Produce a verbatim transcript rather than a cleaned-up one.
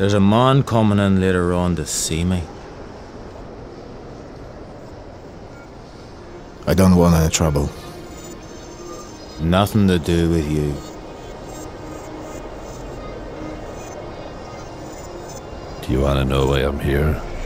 There's a man coming in later on to see me. I don't want any trouble. Nothing to do with you. Do you want to know why I'm here?